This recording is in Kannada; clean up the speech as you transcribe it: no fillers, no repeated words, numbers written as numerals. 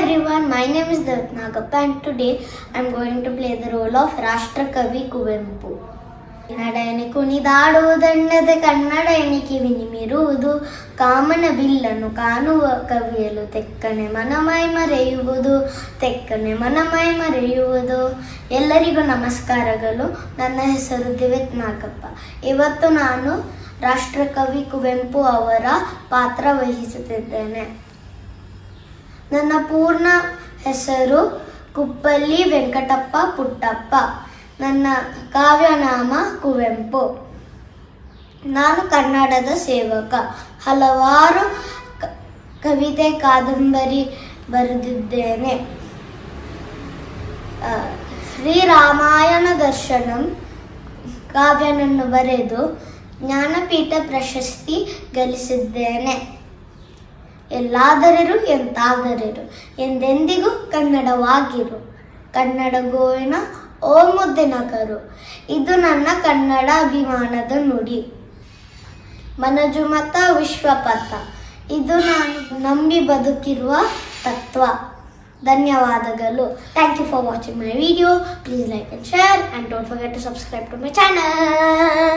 everyone, my name is Devit Nagappa and today I am going to play the role of Rashtrakavi Kuvempu. ನಡನೆ ಕುಣಿದಾಡುವುದೆನ್ನದೆ Kannada ಎಣಿಕೆ ವಿನಿಮಿರುವುದು ಕಾಮನ ಬಿಲ್ಲನ್ನು ಕಾಣುವ ಕವಿಯಲು ತೆಕ್ಕನೆ ಮನಮೈ ಮರೆಯುವುದು ಎಲ್ಲರಿಗೂ ನಮಸ್ಕಾರಗಳು. ನನ್ನ ಹೆಸರು ದಿವಿತ್ ನಾಗಪ್ಪ. ಇವತ್ತು ನಾನು ರಾಷ್ಟ್ರಕವಿ ಕುವೆಂಪು ಅವರ ಪಾತ್ರ ವಹಿಸುತ್ತಿದ್ದೇನೆ. ನನ್ನ ಪೂರ್ಣ ಹೆಸರು ಕುಪ್ಪಲ್ಲಿ ವೆಂಕಟಪ್ಪ ಪುಟ್ಟಪ್ಪ. ನನ್ನ ಕಾವ್ಯನಾಮ ಕುವೆಂಪು. ನಾನು ಕನ್ನಡದ ಸೇವಕ. ಹಲವಾರು ಕವಿತೆ ಕಾದಂಬರಿ ಬರೆದಿದ್ದೇನೆ. ಶ್ರೀರಾಮಾಯಣ ದರ್ಶನಂ ಕಾವ್ಯನನ್ನು ಬರೆದು ಜ್ಞಾನಪೀಠ ಪ್ರಶಸ್ತಿ ಗಳಿಸಿದ್ದೇನೆ. ಎಲ್ಲಾದರಿರು ಎಂತಾದರಿರು ಎಂದೆಂದಿಗೂ ಕನ್ನಡವಾಗಿರು. ಕನ್ನಡ ಗೋವಿನ ಓ ಮುದ್ದಿನಕರು. ಇದು ನನ್ನ ಕನ್ನಡ ಅಭಿಮಾನದ ನುಡಿ. ಮನಜುಮತ ವಿಶ್ವಪಥ. ಇದು ನಾನು ನಂಬಿ ಬದುಕಿರುವ ತತ್ವ. ಧನ್ಯವಾದಗಳು. Thank you for watching my video. Please like and share and don't forget to subscribe to my channel.